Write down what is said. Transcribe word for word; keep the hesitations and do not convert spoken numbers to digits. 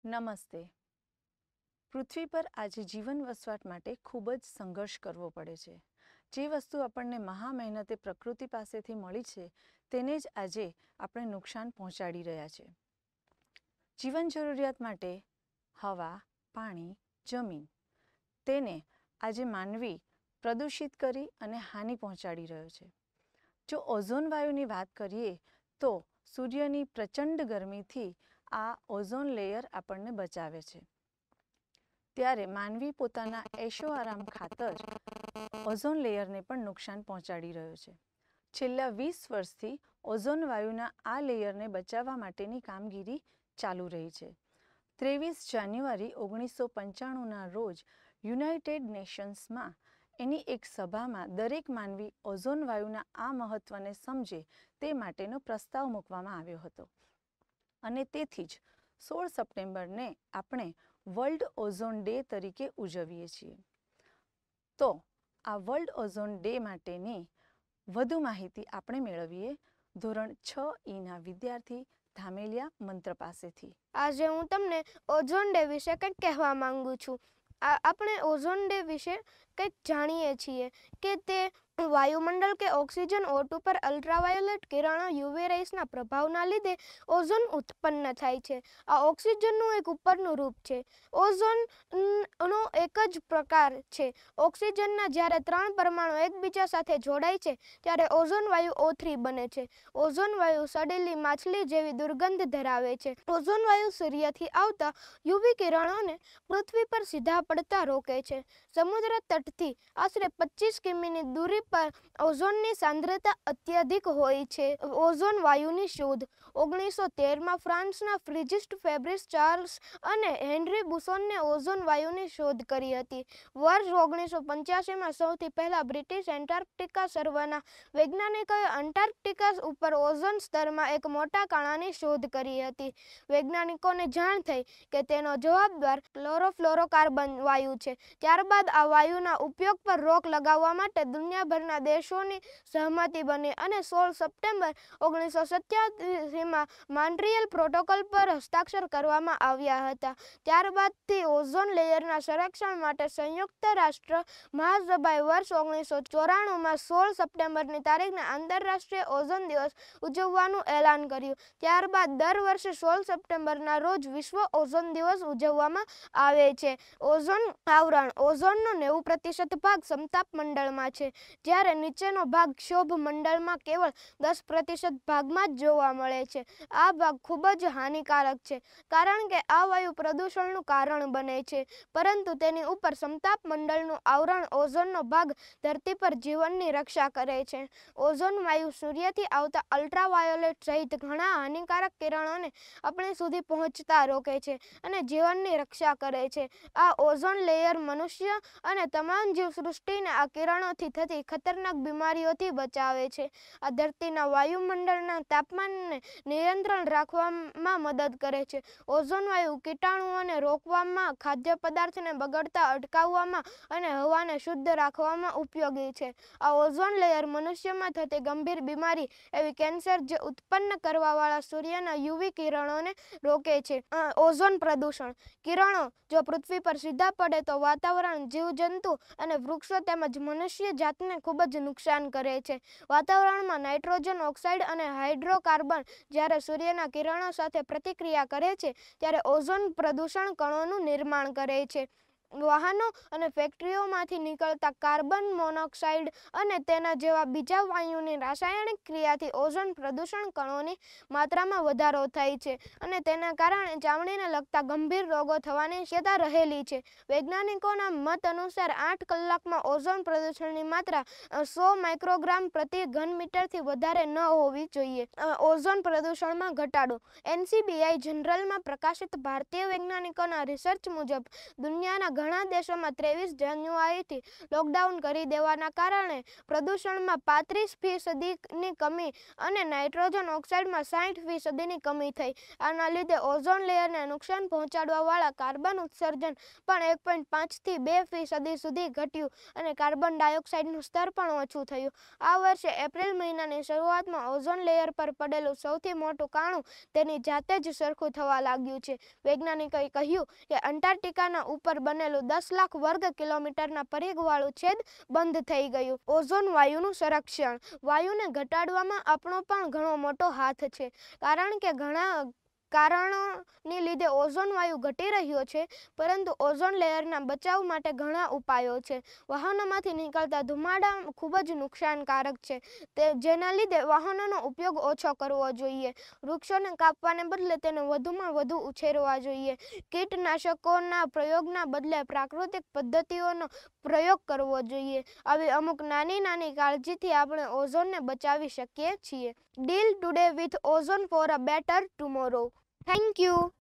નમસ્તે. પૃથ્વી પર આજે જીવન વસવાટ માટે ખૂબ જ સંઘર્ષ કરવો પડે છે. જે વસ્તુ આપણને મહા મહેનતે પ્રકૃતિ પાસેથી મળી છે તેને જ આજે આપણે નુકસાન પહોંચાડી રહ્યા છે. જીવન જરૂરિયાત માટે હવા, પાણી, જમીન તેને આજે માનવી પ્રદૂષિત કરી અને હાનિ પહોંચાડી રહ્યો છે. જો ઓઝોન વાયુની વાત કરીએ તો સૂર્યની પ્રચંડ ગરમીથી આ ઓઝોન લેયર આપણને બચાવે છે. ત્યારે માનવી પોતાના એશો આરામ ખાતર ઓઝોન લેયરને પણ નુકસાન પહોંચાડી રહ્યો છે. છેલ્લા વીસ વર્ષથી ઓઝોન વાયુના આ લેયરને બચાવવા માટેની કામગીરી ચાલુ રહી છે. ત્રેવીસ જાન્યુઆરી ઓગણીસો પંચાણુંના રોજ યુનાઇટેડ નેશન્સમાં એની એક સભામાં દરેક માનવી ઓઝોન વાયુના આ મહત્ત્વને સમજે તે માટેનો પ્રસ્તાવ મૂકવામાં આવ્યો હતો. અને તેથી જ સોળ સપ્ટેમ્બરને આપણે વર્લ્ડ ઓઝોન ડે તરીકે ઉજવીએ છીએ. તો આ વર્લ્ડ ઓઝોન ડે માટેની વધુ માહિતી આપણે મેળવીએ ધોરણ છ ઈના વિદ્યાર્થી ધામેલિયા મંત્ર પાસેથી. આજે હું તમને ઓઝોન ડે વિશે કંઈક કહેવા માંગુ છું. આ આપણે ઓઝોન ડે વિશે કંઈક જાણીએ છીએ કે તે વાયુમંડળ કે ઓક્સિજન ઓટ ઉપર અલ્ટ્રાવાયોલેટ કિરણો યુવી રેસના પ્રભાવના લીધે ઓઝોન ઉત્પન્ન થાય છે. આ ઓક્સિજનનું એક ઉપરનું રૂપ છે. ઓઝોનનો એક જ પ્રકાર છે. ઓક્સિજનના જ્યારે ત્રણ પરમાણુ એકબીજા સાથે જોડાય છે ત્યારે ઓઝોન વાયુ ઓ થ્રી બને છે. ઓઝોન વાયુ સડેલી માછલી જેવી દુર્ગંધ ધરાવે છે. ઓઝોન વાયુ સૂર્યથી આવતા યુવી કિરણોને પૃથ્વી પર સીધા પડતા રોકે છે. સમુદ્ર તટથી આશરે પચીસ કિમીની દૂરી પર ઓઝોનની સાંદ્રતા અત્યધિક હોય છે. ઓઝોન વાયુની શોધ ઓગણીસો તેરમાં ફ્રાન્સના ફિઝિસ્ટ ફેબ્રિસ ચાર્લ્સ અને હેનરી બુસોનને ઓઝોન વાયુની શોધ કરી હતી. વર્ષ ઓગણીસો પંચ્યાસીમાં સૌથી પહેલા બ્રિટિશ એન્ટાર્કટિકા સર્વેના વૈજ્ઞાનિકોએ અંટાર્કટિકા ઉપર ઓઝોન સ્તરમાં એક મોટા કાણાની શોધ કરી હતી. વૈજ્ઞાનિકોને જાણ થઈ કે તેનો જવાબદાર ક્લોરોફ્લોરોકાર્બન વાયુ છે. ત્યારબાદ આ વાયુના ઉપયોગ પર રોક લગાવવા માટે દુનિયાભરના દેશોની સહમતિ બની અને સોળ સપ્ટેમ્બર ઓગણીસો સત્યાસીમાં મોન્ટ્રીયલ પ્રોટોકોલ પર હસ્તાક્ષર કરવામાં આવ્યા હતા. ત્યારબાદથી ઓઝોન લેયરના સંરક્ષણ માટે સંયુક્ત રાષ્ટ્ર મહાસભાએ વર્ષ ઓગણીસો ચોરાણુંમાં સોળ સપ્ટેમ્બરની તારીખને આંતરરાષ્ટ્રીય ઓઝોન દિવસ ઉજવવાનું એલાન કર્યું. ત્યારબાદ દર વર્ષે સોળ સપ્ટેમ્બરના રોજ વિશ્વ ઓઝોન દિવસ ઉજવવામાં આવે છે. ઓઝોન આવરણ ઓઝોનનો નેવું પ્રતિશત ભાગ સમતાપ મંડળમાં છે, જ્યારે નીચેનો ભાગ ક્ષોભ મંડળમાં કેવળ દસ પ્રતિશત ભાગમાં જ જોવા મળે છે. આ ભાગ ખૂબ જ હાનિકારક છે કારણ કે આ વાયુ પ્રદૂષણનું કારણ બને છે, પરંતુ તેની ઉપર સમતાપ મંડળનું આવરણ ઓઝોનનો ભાગ ધરતી પર જીવનની રક્ષા કરે છે. ઓઝોન વાયુ સૂર્યથી આવતા અલ્ટ્રાવાયોલેટ સહિત ઘણા હાનિકારક કિરણોને આપણી સુધી પહોંચતા રોકે છે અને જીવનની રક્ષા કરે છે. આ ઓઝોન લેયર મનુષ્ય અને તમામ જીવસૃષ્ટિને આ કિરણોથી થતી ખતરનાક બીમારીઓથી બચાવે છે. આ ધરતીના વાયુમંડળના તાપમાનને નિયંત્રણ રાખવામાં મદદ કરે છે. ઓઝોન વાયુ કીટાણુઓને રોકવામાં, ખાદ્ય પદાર્થને બગડતા અટકાવવામાં અને હવાને શુદ્ધ રાખવામાં ઉપયોગી છે. આ ઓઝોન લેયર મનુષ્યમાં થતી ગંભીર બીમારી એવી કેન્સર જે ઉત્પન્ન કરવાવાળા સૂર્યના યુવી કિરણોને રોકે છે. ઓઝોન પ્રદૂષણ કિરણો જો પૃથ્વી પર સીધા પડે તો વાતાવરણ, જીવજંતુ અને વૃક્ષો તેમજ મનુષ્ય જાતને ખૂબ જ નુકસાન કરે છે. વાતાવરણમાં નાઇટ્રોજન ઓક્સાઇડ અને હાઇડ્રોકાર્બન જ્યારે સૂર્યના કિરણો સાથે પ્રતિક્રિયા કરે છે ત્યારે ઓઝોન પ્રદૂષણ કણોનું નિર્માણ કરે છે. વાહનો અને ફેક્ટરીઓમાંથી નીકળતા કાર્બન મોનોક્સાઇડ અને તેના જેવા બીજા વાયુની રાસાયણિક ક્રિયાથી ઓઝોન પ્રદૂષણ કણોની માત્રામાં વધારો થાય છે અને તેના કારણે ચામડીને લગતા ગંભીર રોગો થવાની શક્યતા રહેલી છે. વૈજ્ઞાનિકોના મત અનુસાર આઠ કલાકમાં ઓઝોન પ્રદૂષણની માત્રા સો માઇક્રોગ્રામ પ્રતિ ઘન મીટરથી વધારે ન હોવી જોઈએ. ઓઝોન પ્રદૂષણમાં ઘટાડો એન સી બી આઈ જનરલમાં પ્રકાશિત ભારતીય વૈજ્ઞાનિકોના રિસર્ચ મુજબ દુનિયાના ઘણા દેશોમાં ત્રેવીસ જાન્યુઆરીથી લોકડાઉન કરી દેવાના કારણે પ્રદૂષણમાં પાંત્રીસ ફીસદીની કમી અને નાઇટ્રોજન ઓક્સાઇડમાં સાઠ ફીસદીની કમી થઈ. આના લીધે ઓઝોન લેયરને નુકસાન પહોંચાડવાવાળા કાર્બન ઉત્સર્જન પણ એક પોઈન્ટ પાંચથી બે ફીસદી સુધી ઘટ્યું અને કાર્બન ડાયોક્સાઇડનું સ્તર પણ ઓછું થયું. આ વર્ષે એપ્રિલ મહિનાની શરૂઆતમાં ઓઝોન લેયર પર પડેલું સૌથી મોટું કાણું તેની જાતે જ સરખું થવા લાગ્યું છે. વૈજ્ઞાનિકોએ કહ્યું કે અંટાર્કટિકાના ઉપર બનેલું દસ લાખ વર્ગ કિલોમીટરના પરિઘવાળું છેદ બંધ થઈ ગયું. ઓઝોન વાયુનું સંરક્ષણ. વાયુને ઘટાડવામાં આપણો પણ ઘણો મોટો હાથ છે, કારણ કે ઘણા કારણોની લીધે ઓઝોન વાયુ ઘટી રહ્યો છે, પરંતુ ઓઝોન લેયરના બચાવ માટે ઘણા ઉપાયો છે. વાહનોમાંથી નીકળતા ધુમાડા ખૂબ જ નુકસાનકારક છે, તે જેના લીધે વાહનોનો ઉપયોગ ઓછો કરવો જોઈએ. વૃક્ષોને કાપવાને બદલે તેને વધુમાં વધુ ઉછેરવા જોઈએ. કીટનાશકોના પ્રયોગના બદલે પ્રાકૃતિક પદ્ધતિઓનો પ્રયોગ કરવો જોઈએ. આવી અમુક નાની નાની કાળજીથી આપણે ઓઝોનને બચાવી શકીએ છીએ. Deal today with ozone for a better tomorrow. Thank you.